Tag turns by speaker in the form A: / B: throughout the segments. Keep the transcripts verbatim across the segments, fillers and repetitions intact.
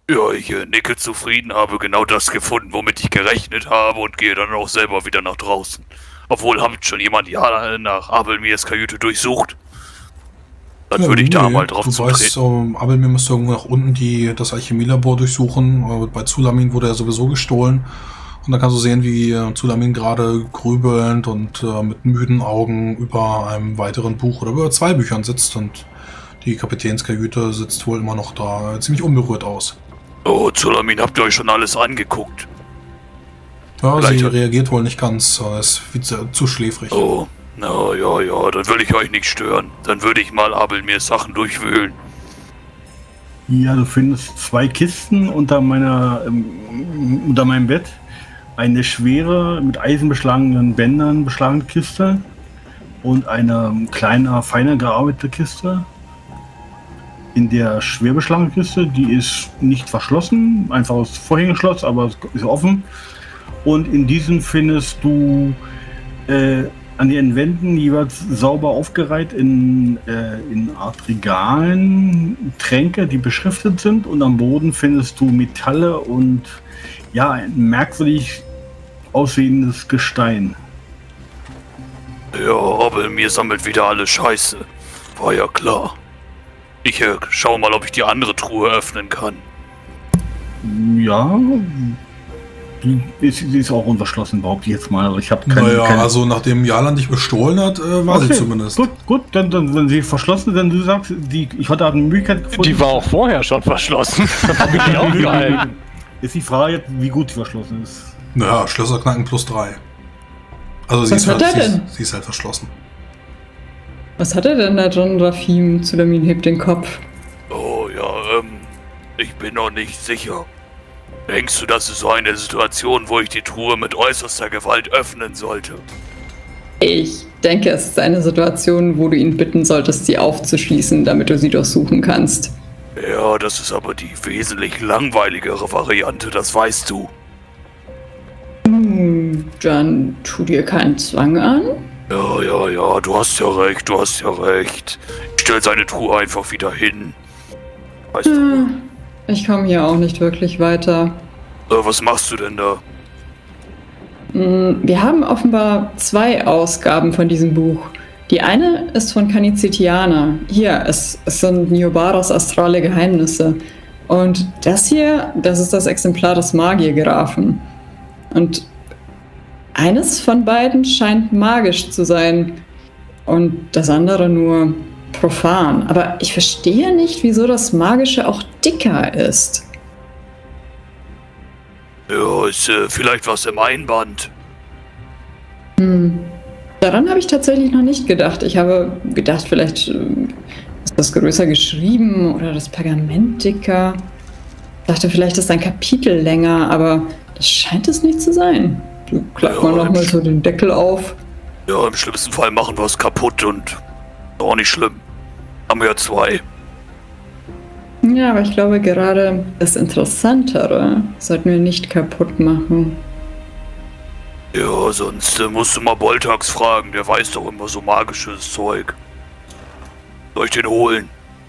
A: Ja, ich äh, nicke zufrieden, habe genau das gefunden, womit ich gerechnet habe und gehe dann auch selber wieder nach draußen. Obwohl, hat schon jemand ja nach Abelmirs Kajüte durchsucht? Dann
B: Ja,
A: würde ich da
B: nee,
A: mal drauf
B: du weißt, ähm, Abelmir müsste irgendwo nach unten die, das Alchemielabor durchsuchen. Äh, bei Zulamin wurde er sowieso gestohlen. Und da kannst du sehen, wie äh, Zulamin gerade grübelnd und äh, mit müden Augen über einem weiteren Buch oder über zwei Büchern sitzt. Und die Kapitänskajüte sitzt wohl immer noch da, äh, ziemlich unberührt aus.
A: Oh, Zulamin, habt ihr euch schon alles angeguckt?
B: Ja,
A: Vielleicht
B: sie
A: hat-
B: reagiert wohl nicht ganz. Äh, ist viel zu, zu schläfrig.
A: Oh, na ja, ja, dann will ich euch nicht stören. Dann würde ich mal Abelmirs Sachen durchwühlen.
C: Ja, du findest zwei Kisten unter meiner, ähm, unter meinem Bett. Eine schwere, mit Eisen beschlagenen Bändern beschlagene Kiste und eine kleine, feiner gearbeitete Kiste. In der schwer beschlagenen Kiste, die ist nicht verschlossen, einfach aus Vorhängeschloss, aber es ist offen. Und in diesen findest du äh, an den Wänden jeweils sauber aufgereiht in, äh, in Art Regalen Tränke, die beschriftet sind. Und am Boden findest du Metalle und ja, ein merkwürdig aussehendes Gestein.
A: Ja, Abelmir sammelt wieder alle Scheiße. War ja klar. Ich äh, schau mal, ob ich die andere Truhe öffnen kann.
C: Ja, die ist, die ist auch unverschlossen, behaupte ich jetzt mal. Aber ich habe keine,
B: Naja,
C: keine...
B: also nachdem Jalan dich bestohlen hat, äh, war
C: Okay,
B: sie zumindest.
C: Gut, gut, dann, dann wenn sie verschlossen, wenn du sagst, die, ich hatte eine Möglichkeit gefunden.
D: Die war auch vorher schon verschlossen. Das hab ich nicht aufgehalten.
C: Ist die Frage jetzt, wie gut die verschlossen ist.
B: Naja, Schlösser knacken plus drei. Also sie
E: Was
B: ist,
E: hat
B: halt,
E: er
B: sie,
E: denn?
B: ist, sie ist halt verschlossen.
E: Was hat er denn da, John Rafim? Zulamin hebt den Kopf.
A: Oh ja, ähm, ich bin noch nicht sicher. Denkst du, das ist so eine Situation, wo ich die Truhe mit äußerster Gewalt öffnen sollte?
E: Ich denke, es ist eine Situation, wo du ihn bitten solltest, sie aufzuschließen, damit du sie durchsuchen kannst.
A: Ja, das ist aber die wesentlich langweiligere Variante, das weißt du.
E: Hm, dann tu dir keinen Zwang an.
A: Ja, ja, ja, du hast ja recht, du hast ja recht. Ich stell seine Truhe einfach wieder hin. Weißt du,
E: Hm, ich komme hier auch nicht wirklich weiter.
A: äh, was machst du denn da?
E: Hm, wir haben offenbar zwei Ausgaben von diesem Buch. Die eine ist von Kanizitiana. Hier, es, es sind Niobaras astrale Geheimnisse. Und das hier, das ist das Exemplar des Magiergrafen. Und eines von beiden scheint magisch zu sein und das andere nur profan. Aber ich verstehe nicht, wieso das Magische auch dicker ist.
A: Ja, ist äh, vielleicht was im Einband.
E: Hm. Daran habe ich tatsächlich noch nicht gedacht. Ich habe gedacht, vielleicht äh, ist das größer geschrieben oder das Pergament dicker. Ich dachte, vielleicht ist ein Kapitel länger, aber das scheint es nicht zu sein. Du klappst
A: Ja,
E: mal nochmal
A: im
E: so den Deckel auf.
A: Ja, im schlimmsten Fall machen wir es kaputt und auch nicht schlimm. Haben wir ja zwei.
E: Ja, aber ich glaube, gerade das Interessantere sollten wir nicht kaputt machen.
A: Ja, sonst äh, musst du mal Boltax fragen, der weiß doch immer so magisches Zeug. Soll ich den holen?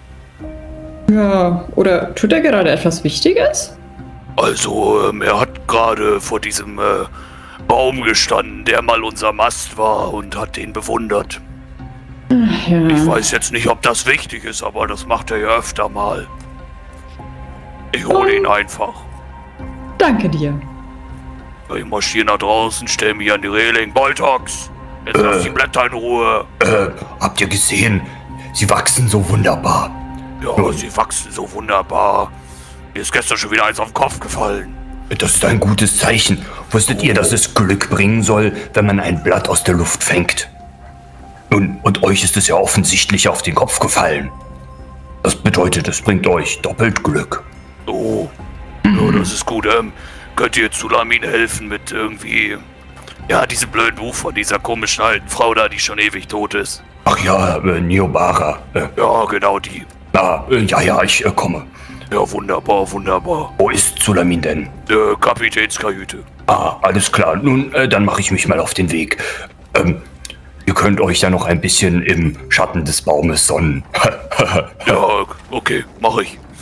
E: Ja, oder tut er gerade etwas Wichtiges?
A: Also, ähm, er hat gerade vor diesem äh, Baum gestanden, der mal unser Mast war und hat den bewundert.
E: Ach, ja.
A: Ich weiß jetzt nicht, ob das wichtig ist, aber das macht er ja öfter mal. Ich hole ihn einfach.
E: Danke dir.
A: Ich marschiere nach draußen, stell mich an die Reling. Boltax, jetzt
F: Äh.
A: lass die Blätter in Ruhe.
F: Äh, habt ihr gesehen? Sie wachsen so wunderbar.
A: Ja, sie wachsen so wunderbar. Mir ist gestern schon wieder eins auf den Kopf gefallen.
F: Das ist ein gutes Zeichen. Wusstet ihr, dass es Glück bringen soll, wenn man ein Blatt aus der Luft fängt? Nun, und euch ist es ja offensichtlich auf den Kopf gefallen. Das bedeutet, es bringt euch doppelt Glück.
A: Oh, ja, das ist gut. Ähm, könnt ihr Zulamin helfen mit irgendwie... Ja, diesem blöden Buch von dieser komischen alten Frau da, die schon ewig tot ist.
F: Ach ja, äh, Niobara. Äh,
A: Ja, genau die.
F: na, äh, ja, ja, ich äh, komme.
A: Ja, wunderbar, wunderbar.
F: Wo ist Zulamin denn?
A: Äh, Kapitänskajüte.
F: Ah, alles klar. Nun, äh, dann mache ich mich mal auf den Weg. Ähm, ihr könnt euch ja noch ein bisschen im Schatten des Baumes sonnen.
A: Ja, okay, mach ich.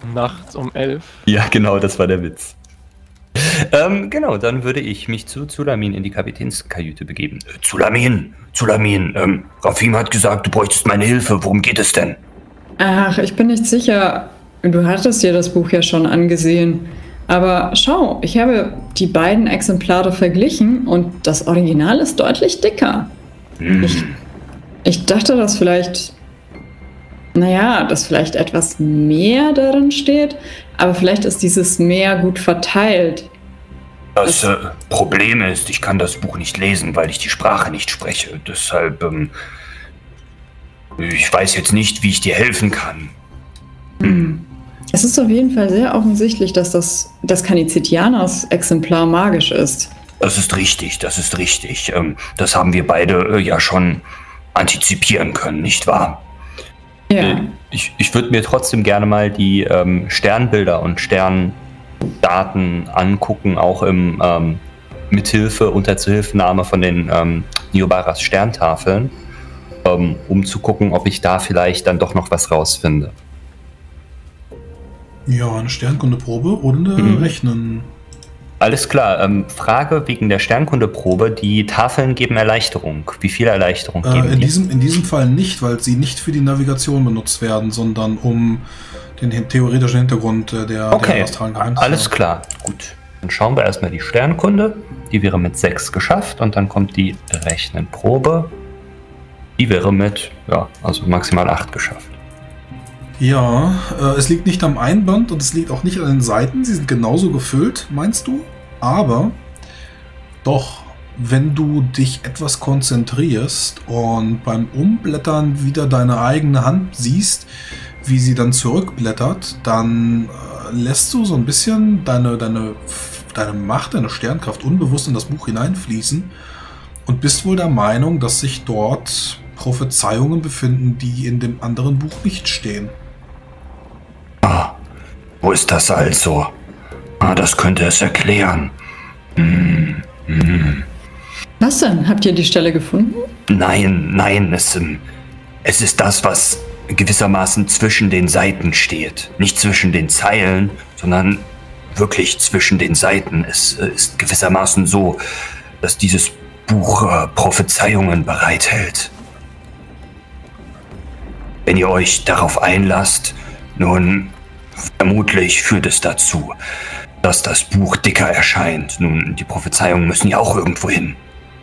D: Nachts um elf.
F: Ja, genau, das war der Witz. Ähm, genau, dann würde ich mich zu Zulamin in die Kapitänskajüte begeben. Äh, Zulamin, Zulamin, ähm, Rafim hat gesagt, du bräuchtest meine Hilfe. Worum geht es denn?
E: Ach, ich bin nicht sicher. Du hattest dir das Buch ja schon angesehen. Aber schau, ich habe die beiden Exemplare verglichen und das Original ist deutlich dicker.
F: Hm.
E: Ich, ich dachte, dass vielleicht, naja, dass vielleicht etwas mehr darin steht, aber vielleicht ist dieses mehr gut verteilt.
F: Das äh, Problem ist, ich kann das Buch nicht lesen, weil ich die Sprache nicht spreche. Deshalb, ähm, ich weiß jetzt nicht, wie ich dir helfen kann.
E: Hm. Es ist auf jeden Fall sehr offensichtlich, dass das, das Kanizitianers Exemplar magisch ist.
F: Das ist richtig, das ist richtig. Ähm, das haben wir beide äh, ja schon antizipieren können, nicht wahr?
E: Ja.
F: Ich, ich würde mir trotzdem gerne mal die ähm, Sternbilder und Sterndaten angucken, auch im ähm, Mithilfe, unter Zuhilfenahme von den ähm, Niobaras Sterntafeln, ähm, um zu gucken, ob ich da vielleicht dann doch noch was rausfinde.
B: Ja, eine Sternkundeprobe oder eine
F: Mhm.
B: Rechnen.
F: Alles klar, ähm, Frage wegen der Sternkundeprobe. Die Tafeln geben Erleichterung. Wie viel Erleichterung
B: Äh,
F: geben
B: in,
F: die?
B: diesem, in diesem Fall nicht, weil sie nicht für die Navigation benutzt werden, sondern um den hin- theoretischen Hintergrund äh, der,
F: Okay,
B: der astralen Geheimnisse.
F: alles klar, gut. Dann schauen wir erstmal die Sternkunde. Die wäre mit sechs geschafft und dann kommt die Rechnenprobe. Die wäre mit, ja, also maximal acht geschafft.
B: Ja, äh, es liegt nicht am Einband und es liegt auch nicht an den Seiten. Sie sind genauso gefüllt, meinst du? Aber doch, wenn du dich etwas konzentrierst und beim Umblättern wieder deine eigene Hand siehst, wie sie dann zurückblättert, dann äh, lässt du so ein bisschen deine, deine, deine Macht, deine Sternkraft unbewusst in das Buch hineinfließen und bist wohl der Meinung, dass sich dort Prophezeiungen befinden, die in dem anderen Buch nicht stehen.
F: Ah, wo ist das also? Ah, das könnte es erklären. Hm, hm.
E: Was denn? Habt ihr die Stelle gefunden?
F: Nein, nein, es, ähm, es ist das, was gewissermaßen zwischen den Seiten steht. Nicht zwischen den Zeilen, sondern wirklich zwischen den Seiten. Es äh, ist gewissermaßen so, dass dieses Buch äh, Prophezeiungen bereithält. Wenn ihr euch darauf einlasst, nun, vermutlich führt es dazu, dass das Buch dicker erscheint. Nun, die Prophezeiungen müssen ja auch irgendwo hin.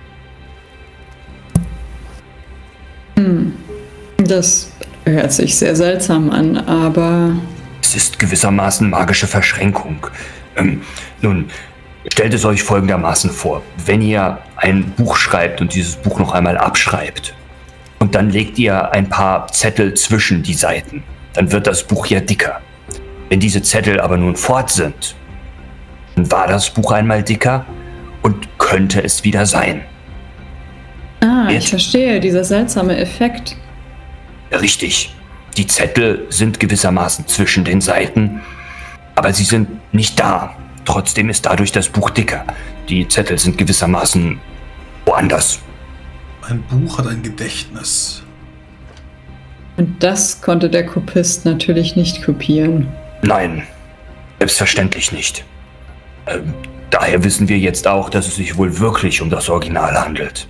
E: Hm. Das hört sich sehr seltsam an, aber...
F: Es ist gewissermaßen magische Verschränkung. Ähm, nun, stellt es euch folgendermaßen vor. Wenn ihr ein Buch schreibt und dieses Buch noch einmal abschreibt und dann legt ihr ein paar Zettel zwischen die Seiten, dann wird das Buch ja dicker. Wenn diese Zettel aber nun fort sind, dann war das Buch einmal dicker und könnte es wieder sein.
E: Ah,
F: Jetzt?
E: ich verstehe, dieser seltsame Effekt.
F: Richtig. Die Zettel sind gewissermaßen zwischen den Seiten, aber sie sind nicht da. Trotzdem ist dadurch das Buch dicker. Die Zettel sind gewissermaßen woanders.
B: Ein Buch hat ein Gedächtnis.
E: Und das konnte der Kopist natürlich nicht kopieren.
F: Nein, selbstverständlich nicht. Ähm, daher wissen wir jetzt auch, dass es sich wohl wirklich um das Original handelt.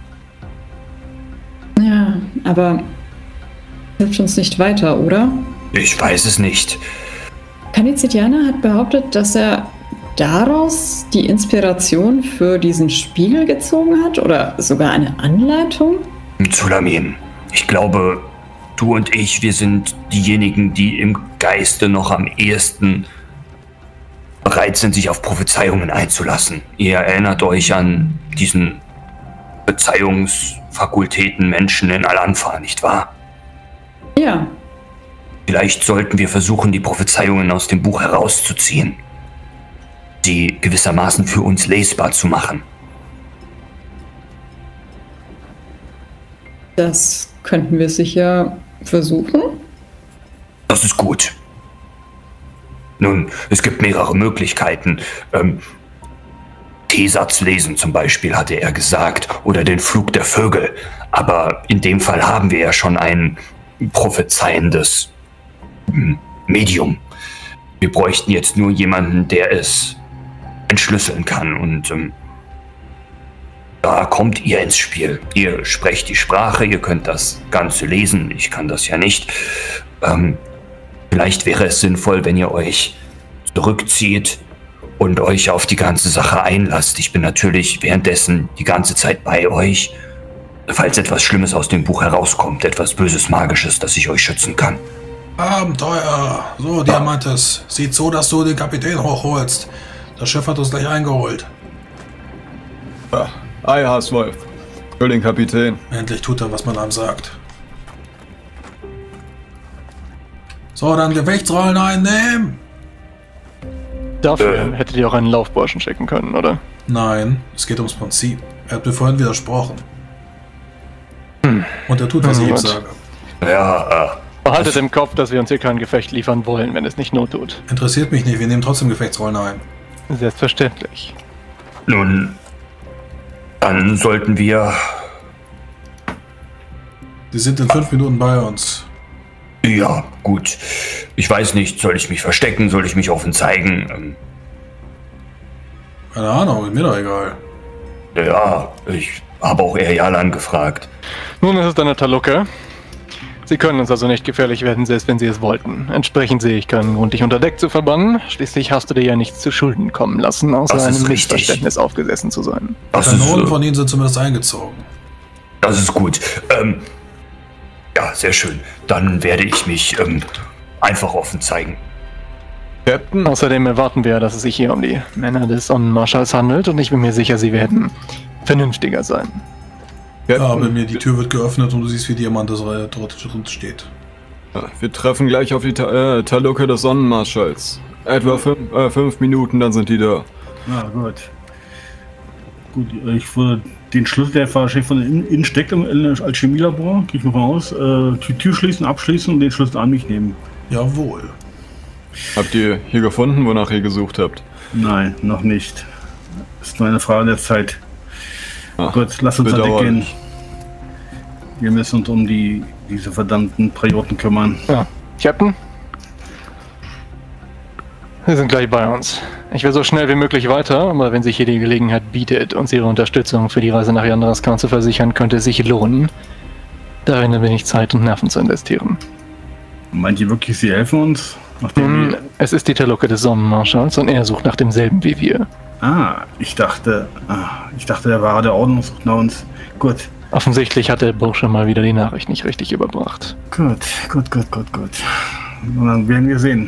E: Ja, aber hilft uns nicht weiter, oder?
F: Ich weiß es nicht.
E: Kanizitianer hat behauptet, dass er daraus die Inspiration für diesen Spiegel gezogen hat oder sogar eine Anleitung?
F: Zulamin, ich glaube, du und ich, wir sind diejenigen, die im Geiste noch am ehesten bereit sind, sich auf Prophezeiungen einzulassen. Ihr erinnert euch an diesen Bezeihungsfakultäten Menschen in Al-Anfa, nicht wahr?
E: Ja.
F: Vielleicht sollten wir versuchen, die Prophezeiungen aus dem Buch herauszuziehen. Sie gewissermaßen für uns lesbar zu machen.
E: Das könnten wir sicher versuchen.
F: Das ist gut. Nun, es gibt mehrere Möglichkeiten. Ähm, T-Satz lesen zum Beispiel, hatte er gesagt, oder den Flug der Vögel. Aber in dem Fall haben wir ja schon ein prophezeiendes Medium. Wir bräuchten jetzt nur jemanden, der es entschlüsseln kann. Und ähm, da kommt ihr ins Spiel. Ihr sprecht die Sprache, ihr könnt das Ganze lesen. Ich kann das ja nicht. Ähm, vielleicht wäre es sinnvoll, wenn ihr euch zurückzieht und euch auf die ganze Sache einlasst. Ich bin natürlich währenddessen die ganze Zeit bei euch, falls etwas Schlimmes aus dem Buch herauskommt, etwas Böses, Magisches, das ich euch schützen kann.
B: Abenteuer! So, Diamantes, sieht so, dass du den Kapitän hochholst. Das Schiff hat uns gleich eingeholt.
G: Ja. Ei, Haaswolf. Für den Kapitän.
B: Endlich tut er, was man einem sagt. So, dann Gefechtsrollen einnehmen!
D: Dafür
F: Äh.
D: hättet ihr auch einen Laufburschen schicken können, oder?
B: Nein, es geht ums Prinzip. Er hat mir vorhin widersprochen.
D: Hm.
B: Und er tut, was
D: Hm,
B: ich ihm
D: gut.
B: sage.
F: Ja, äh,
D: Behaltet im Kopf, dass wir uns hier kein Gefecht liefern wollen, wenn es nicht Not tut.
B: Interessiert mich nicht, wir nehmen trotzdem Gefechtsrollen ein.
D: Selbstverständlich.
F: nun, dann sollten wir...
B: Sie sind in fünf Minuten bei uns.
F: Ja, gut. Ich weiß nicht, soll ich mich verstecken, soll ich mich offen zeigen? Ähm,
B: Keine Ahnung, ist mir doch egal.
F: ja, ich habe auch Erialan gefragt.
D: Nun, es ist eine Talukke. Sie können uns also nicht gefährlich werden, selbst wenn Sie es wollten. Entsprechend sehe ich keinen Grund, dich unter Deck zu verbannen. Schließlich hast du dir ja nichts zu Schulden kommen lassen, außer
F: Das ist
D: einem
F: richtig.
D: Missverständnis aufgesessen zu sein.
F: Das ist,
B: Kanonen
F: äh,
B: von ihnen sind zumindest eingezogen.
F: das ist gut. Ähm, ja, sehr schön. Dann werde ich mich ähm, einfach offen zeigen.
G: Captain?
D: Außerdem erwarten wir, dass es sich hier um die Männer des Sonnenmarschalls handelt und ich bin mir sicher, sie werden vernünftiger sein.
B: Ja,
G: Captain,
B: bei mir die Tür wird geöffnet und du siehst, wie Diamantes dort drin steht.
G: ja, wir treffen gleich auf die Ta äh, Talukke des Sonnenmarschalls. Etwa fünf, äh, fünf Minuten, dann sind die da.
C: Ja, gut. Gut, ich würde den Schlüssel, der wahrscheinlich von innen, innen steckt im im Alchemielabor, gehe ich mal raus, äh, die Tür schließen, abschließen und den Schlüssel an mich nehmen.
B: Jawohl.
G: Habt ihr hier gefunden, wonach ihr gesucht habt?
C: Nein, noch nicht. Ist nur eine Frage der Zeit.
G: Ach,
C: Gut, lass uns an Deck gehen.
G: bedauerlich.
C: Wir müssen uns um die, diese verdammten Prioten kümmern.
D: Ja, Captain? Sie sind gleich bei uns. Ich will so schnell wie möglich weiter, aber wenn sich hier die Gelegenheit bietet, uns Ihre Unterstützung für die Reise nach Yandraskan zu versichern, könnte es sich lohnen, darin ein wenig Zeit und Nerven zu investieren.
C: Meint ihr wirklich, sie helfen uns? Nachdem
D: Nun,
C: wir,
D: es ist die Talukke des Sonnenmarschalls und er sucht nach demselben wie wir.
C: ah, ich dachte, ah, ich dachte, der war der Ordnung sucht nach uns. Gut,
D: Offensichtlich hat der Bursche mal wieder die Nachricht nicht richtig überbracht.
C: gut, gut, gut, gut, gut. Und dann werden wir sehen.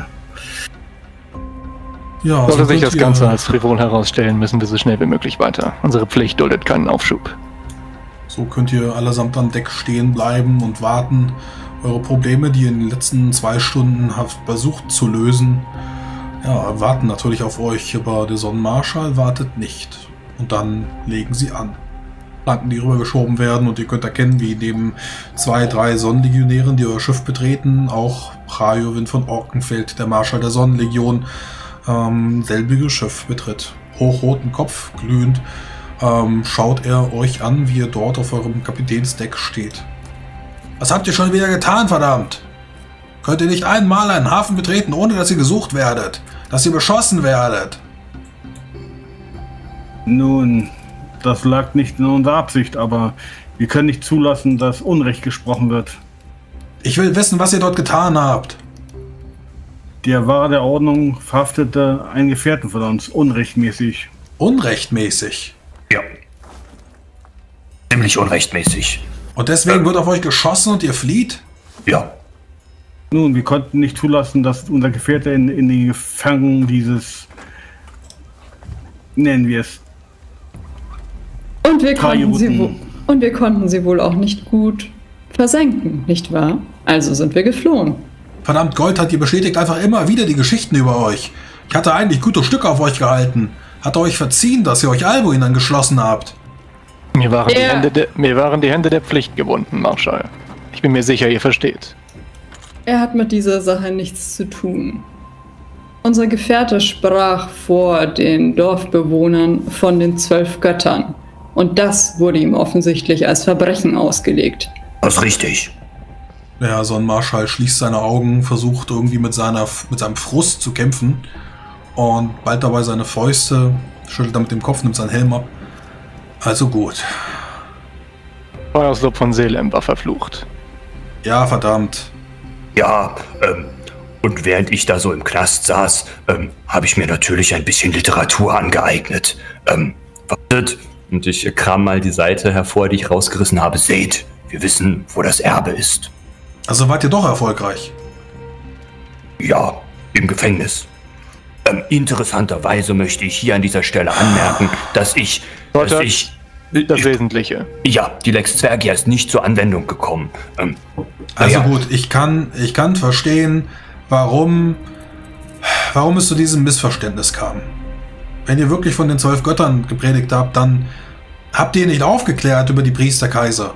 B: Ja,
D: Sollte sich
B: könnt
D: das
B: ihr-
D: Ganze als frivol herausstellen, müssen wir so schnell wie möglich weiter. Unsere Pflicht duldet keinen Aufschub.
B: So könnt ihr allesamt an Deck stehen bleiben und warten. Eure Probleme, die ihr in den letzten zwei Stunden habt versucht zu lösen, ja, warten natürlich auf euch, aber der Sonnenmarschall wartet nicht. Und dann legen sie an. Planken, die rübergeschoben werden und ihr könnt erkennen, wie neben zwei, drei Sonnenlegionären, die euer Schiff betreten, auch Rajowin von Orkenfeld, der Marschall der Sonnenlegion, ähm, selbiges Schiff betritt. Hochroten Kopf, glühend, ähm, schaut er euch an, wie ihr dort auf eurem Kapitänsdeck steht. Was habt ihr schon wieder getan, verdammt? Könnt ihr nicht einmal einen Hafen betreten, ohne dass ihr gesucht werdet? Dass ihr beschossen werdet?
C: Nun, das lag nicht in unserer Absicht, aber wir können nicht zulassen, dass Unrecht gesprochen wird.
B: Ich will wissen, was ihr dort getan habt.
C: Der Wahrer der Ordnung verhaftete einen Gefährten von uns, unrechtmäßig.
B: Unrechtmäßig.
F: Ja. Ziemlich unrechtmäßig.
B: Und deswegen wird auf euch geschossen und ihr flieht?
F: Ja.
C: Nun, wir konnten nicht zulassen, dass unser Gefährte in, in die Gefangen dieses, nennen wir es,
E: Und wir, konnten sie
C: Prioten.
E: wo- und wir konnten sie wohl auch nicht gut versenken, nicht wahr? Also sind wir geflohen.
B: Verdammt, Gold ihr bestätigt einfach immer wieder die Geschichten über euch. Ich hatte eigentlich gute Stücke auf euch gehalten. Hatte euch verziehen, dass ihr euch Albuin angeschlossen habt.
D: Mir waren, die
E: Ja.
D: Hände der, mir waren die Hände der Pflicht gebunden, Marschall. Ich bin mir sicher, ihr versteht.
E: Er hat mit dieser Sache nichts zu tun. Unser Gefährte sprach vor den Dorfbewohnern von den zwölf Göttern. Und das wurde ihm offensichtlich als Verbrechen ausgelegt.
F: Das ist richtig.
B: Ja, so ein Marschall schließt seine Augen, versucht irgendwie mit, seiner, mit seinem Frust zu kämpfen und bald dabei seine Fäuste, schüttelt damit dem Kopf, nimmt seinen Helm ab. Also gut.
D: Feuerslob von Selem war verflucht.
B: Ja, verdammt.
F: Ja, ähm, und während ich da so im Knast saß, ähm, habe ich mir natürlich ein bisschen Literatur angeeignet. Ähm, wartet, und ich kram mal die Seite hervor, die ich rausgerissen habe. Seht, wir wissen, wo das Erbe ist.
B: Also wart ihr doch erfolgreich.
F: Ja, im Gefängnis. Ähm, interessanterweise möchte ich hier an dieser Stelle anmerken, dass ich, dass
D: Sollte
F: ich,
D: das
F: ich,
D: Wesentliche.
F: ja, die Lex Zwergia ist nicht zur Anwendung gekommen. Ähm,
B: Also
F: ja.
B: gut, ich kann, ich kann verstehen, warum, warum es zu diesem Missverständnis kam. Wenn ihr wirklich von den zwölf Göttern gepredigt habt, dann habt ihr nicht aufgeklärt über die Priesterkaiser.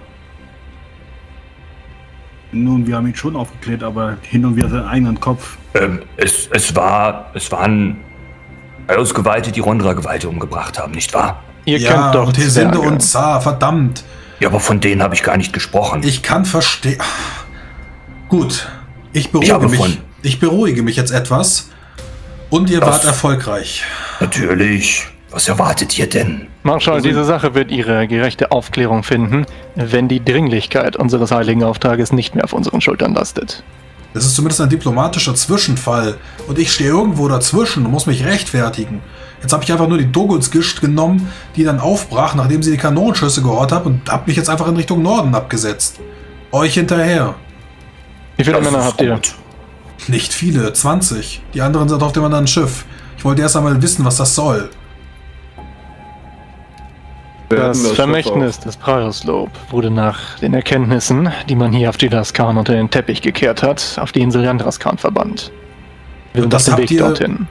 C: Nun, wir haben ihn schon aufgeklärt, aber hin und wieder seinen eigenen Kopf.
F: Ähm, es, es war, es waren Ausgeweihte, die Rondra-Geweihte umgebracht haben, nicht wahr?
D: Ihr
B: Ja,
D: kennt doch
B: und Hesinde
D: Zwerge.
B: und Zar, verdammt.
F: Ja, aber von denen habe ich gar nicht gesprochen.
B: Ich kann verstehen. Gut, ich
F: Ich
B: beruhige
F: habe
B: mich.
F: von-
B: Ich beruhige mich jetzt etwas. Und ihr
F: Das-
B: wart erfolgreich.
F: Natürlich. Was erwartet ihr denn?
D: Marschall, diese Sache wird ihre gerechte Aufklärung finden, wenn die Dringlichkeit unseres heiligen Auftrages nicht mehr auf unseren Schultern lastet.
B: Das ist zumindest ein diplomatischer Zwischenfall. Und ich stehe irgendwo dazwischen und muss mich rechtfertigen. Jetzt habe ich einfach nur die Dogulsgischt genommen, die dann aufbrach, nachdem sie die Kanonenschüsse gehört hat, und habe mich jetzt einfach in Richtung Norden abgesetzt. Euch hinterher.
D: Wie viele
F: Das
D: Männer
F: ist
D: habt ihr?
F: gut.
B: Nicht viele, zwanzig. Die anderen sind auf dem anderen Schiff. Ich wollte erst einmal wissen, was das soll.
D: Das
G: Schiff
D: Vermächtnis des Praioslob wurde nach den Erkenntnissen, die man hier auf Jilaskan unter den Teppich gekehrt hat, auf die Insel Yandraskan verbannt. Wir sind
B: Und
D: auf
B: das
D: dem
B: habt
D: Weg
B: ihr-
D: dorthin.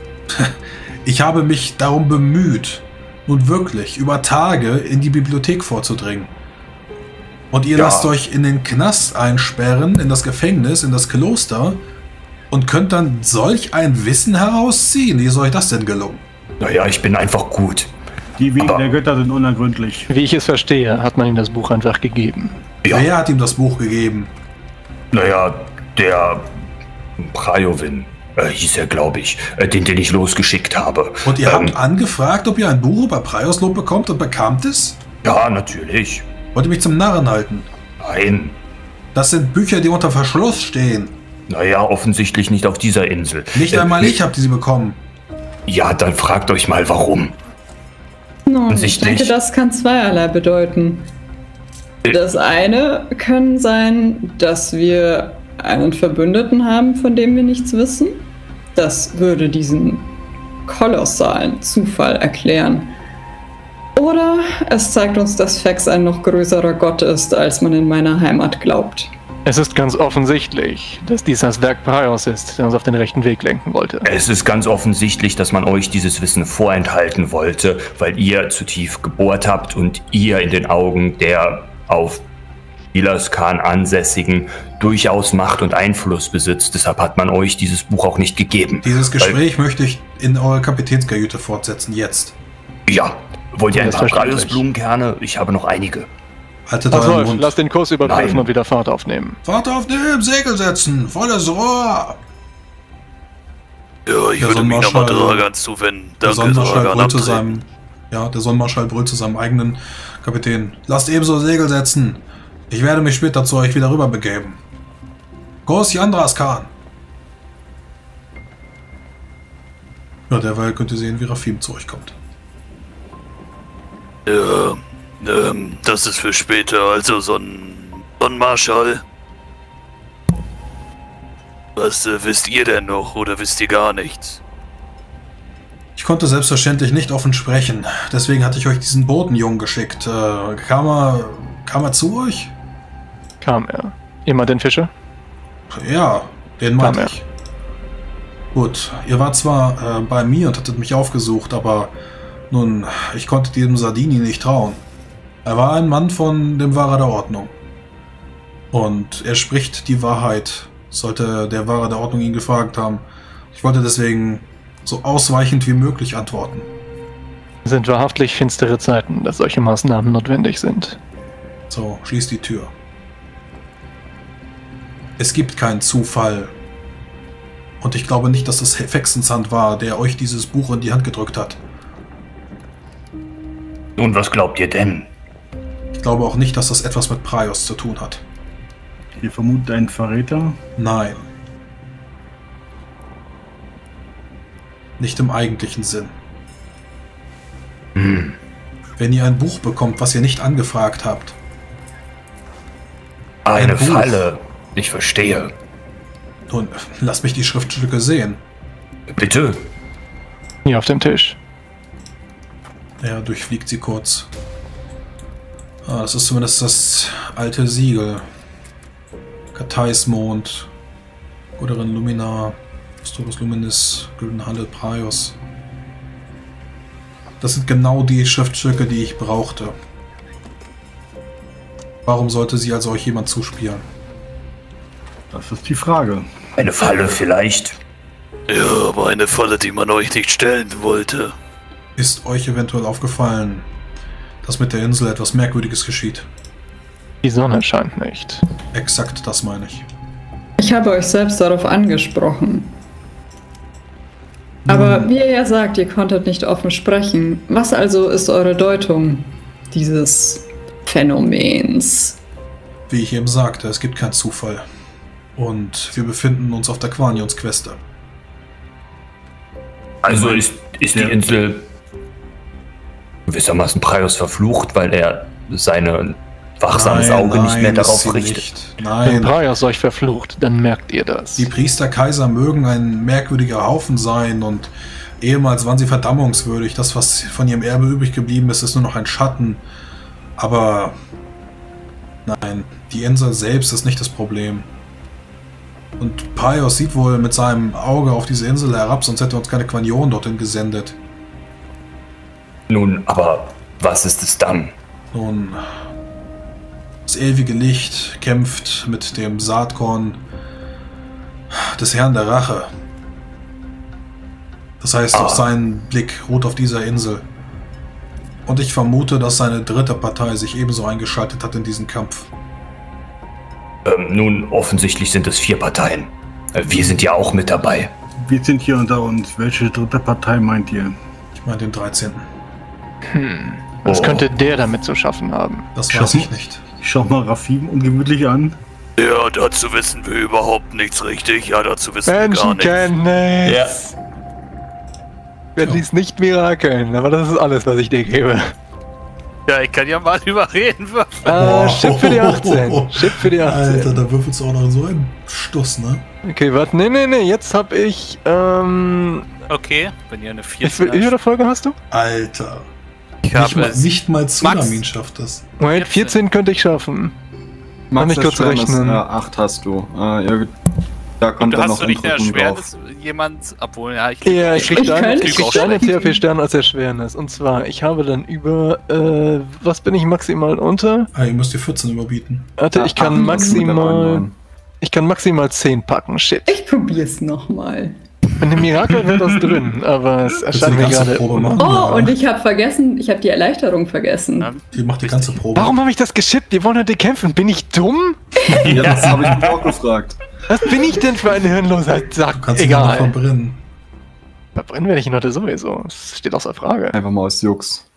B: Ich habe mich darum bemüht, nun wirklich über Tage in die Bibliothek vorzudringen. Und ihr
F: Ja.
B: lasst euch in den Knast einsperren, in das Gefängnis, in das Kloster, und könnt dann solch ein Wissen herausziehen. Wie ist euch das denn gelungen?
F: Naja, ich bin einfach gut.
C: Die Wege
F: Aber-
C: der Götter sind unergründlich.
D: Wie ich es verstehe, hat man ihm das Buch einfach gegeben.
F: Ja,
B: Wer hat ihm das Buch gegeben?
F: naja, der Prajovin äh, hieß er, glaube ich, äh, den, den ich losgeschickt habe.
B: Und ihr
F: ähm,
B: habt angefragt, ob ihr ein Buch über Praioslob bekommt, und bekamt es?
F: Ja, natürlich.
B: Wollt ihr mich zum Narren halten?
F: Nein.
B: Das sind Bücher, die unter Verschluss stehen.
F: Naja, offensichtlich nicht auf dieser Insel.
B: Nicht
F: Äh,
B: einmal ich habe sie bekommen.
F: Ja, dann fragt euch mal, warum.
E: Nun, ich
F: Offensichtlich.
E: denke, das kann zweierlei bedeuten. Das eine kann sein, dass wir einen Verbündeten haben, von dem wir nichts wissen. Das würde diesen kolossalen Zufall erklären. Oder es zeigt uns, dass Fex ein noch größerer Gott ist, als man in meiner Heimat glaubt.
D: Es ist ganz offensichtlich, dass dies das Werk Praios ist, der uns auf den rechten Weg lenken wollte.
F: Es ist ganz offensichtlich, dass man euch dieses Wissen vorenthalten wollte, weil ihr zu tief gebohrt habt und ihr in den Augen der auf Jilaskan Ansässigen durchaus Macht und Einfluss besitzt. Deshalb hat man euch dieses Buch auch nicht gegeben.
B: Dieses
F: Weil-
B: Gespräch möchte ich in eure Kapitänskajüte fortsetzen, jetzt.
F: Ja. Wollt ihr ein paar
D: Selbstverständlich.
B: Genau.
F: Praiosblumenkerne? Ich habe noch einige.
B: Haltet
D: Was
B: euren
D: läuft?
B: Mund.
D: Lass den Kurs überprüfen
F: Nein.
D: und wieder Fahrt aufnehmen.
B: Fahrt auf dem Segel setzen, volles Rohr.
A: Ja, ich
B: Der
A: würde mich nochmal
B: Sonnenmarschall-
A: Dragan zuwenden.
B: Der
A: Danke,
B: Sonnenmarschall
A: Dragan,
B: brüllt zu
A: abtreten.
B: seinem, ja, der Sonnenmarschall brüllt zu seinem eigenen Kapitän. Lasst ebenso Segel setzen. Ich werde mich später zu euch wieder rüber begeben. Kurs Yandraskan. Ja, derweil könnt ihr sehen, wie Rafim zu euch kommt.
A: Ja, ähm, das ist für später. Also so ein, so ein Marschall. Was äh, wisst ihr denn noch oder wisst ihr gar nichts?
B: Ich konnte selbstverständlich nicht offen sprechen. Deswegen hatte ich euch diesen Botenjungen geschickt. Äh, kam er, kam er zu euch?
D: Kam er. Immer den Fischer?
B: Ja, den meinte
D: Kam er.
B: ich. Gut, ihr wart zwar äh, bei mir und hattet mich aufgesucht, aber nun, ich konnte diesem Sardini nicht trauen. Er war ein Mann von dem Wahrer der Ordnung. Und er spricht die Wahrheit, sollte der Wahrer der Ordnung ihn gefragt haben. Ich wollte deswegen so ausweichend wie möglich antworten.
D: Es sind wahrhaftig finstere Zeiten, dass solche Maßnahmen notwendig sind.
B: So, schließt die Tür. Es gibt keinen Zufall. Und ich glaube nicht, dass das Hexensand war, der euch dieses Buch in die Hand gedrückt hat.
F: Nun, was glaubt ihr denn?
B: Ich glaube auch nicht, dass das etwas mit Praios zu tun hat.
C: Ihr vermutet einen Verräter?
B: Nein. Nicht im eigentlichen Sinn.
F: Hm.
B: Wenn ihr ein Buch bekommt, was ihr nicht angefragt habt.
F: Eine
B: Ein Buch.
F: Falle. Ich verstehe.
B: Nun, lasst mich die Schriftstücke sehen.
F: Bitte?
D: Hier auf dem Tisch.
B: Er durchfliegt sie kurz. Ah, das ist zumindest das alte Siegel. Kataismond, Goderin Lumina, Astrovus Luminis, Gülden Halle, Praios. Das sind genau die Schriftstücke, die ich brauchte. Warum sollte sie also euch jemand zuspielen?
C: Das ist die Frage.
F: Eine Falle vielleicht?
A: Ja, aber eine Falle, die man euch nicht stellen wollte.
B: Ist euch eventuell aufgefallen, dass mit der Insel etwas Merkwürdiges geschieht?
D: Die Sonne scheint nicht.
B: Exakt das meine ich.
E: Ich habe euch selbst darauf angesprochen. Aber wie ihr ja sagt, ihr konntet nicht offen sprechen. Was also ist eure Deutung dieses Phänomens?
B: Wie ich eben sagte, es gibt keinen Zufall. Und wir befinden uns auf der Quanions-Queste.
F: Also ist, ist die Insel gewissermaßen Praios verflucht, weil er seine wachsames
B: Nein,
F: Auge nicht
B: nein,
F: mehr
B: ist
F: darauf
B: sie
F: richtet.
B: nicht.
D: Wenn
B: Nein,
D: Praios euch verflucht, dann merkt ihr das.
B: die Priester-Kaiser mögen ein merkwürdiger Haufen sein und ehemals waren sie verdammungswürdig. Das, was von ihrem Erbe übrig geblieben ist, ist nur noch ein Schatten. Aber nein, die Insel selbst ist nicht das Problem. Und Praios sieht wohl mit seinem Auge auf diese Insel herab, sonst hätte er uns keine Quanionen dorthin gesendet.
F: Nun, aber was ist es dann?
B: Nun, das ewige Licht kämpft mit dem Saatkorn des Herrn der Rache. Das heißt,
F: Ah.
B: auch sein Blick ruht auf dieser Insel. Und ich vermute, dass seine dritte Partei sich ebenso eingeschaltet hat in diesen Kampf.
F: Ähm, nun, offensichtlich sind es vier Parteien. Äh, Wir sind ja auch mit dabei.
C: Wir sind hier unter uns. Welche dritte Partei meint ihr?
B: Ich meine den dreizehnten
D: Was
F: Oh.
D: könnte der damit zu schaffen haben?
B: Das
C: Schau
B: weiß
C: mal.
B: ich nicht.
C: Ich schau mal Rafim ungemütlich an.
A: Ja, dazu wissen wir überhaupt nichts richtig. Ja, dazu wissen wir gar nichts.
D: Menschenkenntnis! Ich werde dies nicht mirakeln, aber das ist alles, was ich dir gebe.
A: Ja, ich kann ja mal überreden.
D: Ah, Chip für die achtzehn. Chip für die achtzehn.
B: Alter, da würfelst du auch noch in so einen Stuss, ne?
D: Okay, warte, nee, nee, nee, jetzt hab ich, ähm...
A: Okay, wenn ihr eine
D: Wie
A: vierzehn
D: viele Folge hast du?
B: Alter.
A: Ich
B: Nicht
A: habe
B: mal,
A: es.
B: nicht mal Tsunamin schafft das.
D: Wait, vierzehn könnte ich schaffen.
G: Max,
D: ich kurz
G: Erschwernis,
D: rechnen.
G: Äh, acht hast du. Äh, ja, da kommt
A: Du
G: dann
A: hast
G: noch
A: du nicht eine
G: Entrückung drauf.
A: Erschwernis, jemand, obwohl, ja, ich
D: Ja, ich krieg
E: Ich
D: deine,
E: könnte-
D: ich krieg
A: auch
D: deine
A: schon.
D: T H P-Stern als Erschwernis. Und zwar, ich habe dann über, äh, was bin ich maximal unter?
B: Ah, ihr müsst ihr vierzehn überbieten.
D: Warte,
G: Ja,
D: ich kann
G: acht mit der
D: maximal,
G: neun.
D: ich kann maximal zehn packen, shit.
E: Ich probier's nochmal.
D: In dem Mirakel wäre das drin, aber es
B: Willst du
D: erscheint
B: die
D: mir
B: ganze
D: gerade...
B: Probe machen?
E: Oh,
B: Ja.
E: und ich habe vergessen, ich habe die Erleichterung vergessen.
A: Ja.
B: Die macht die ganze Probe.
D: Warum habe ich das geschippt? Die wollen heute kämpfen. Bin ich dumm?
G: Ja, das habe ich mich auch gefragt.
D: Was bin ich denn für eine Hirnlosheit? Sag,
B: Du kannst ihn noch
D: egal.
B: verbrennen.
D: Verbrennen werde ich ihn heute sowieso. Das steht außer Frage.
G: Einfach mal aus Jux.